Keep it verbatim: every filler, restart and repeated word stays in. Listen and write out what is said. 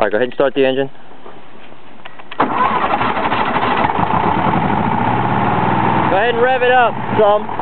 Alright, go ahead and start the engine. Go ahead and rev it up some.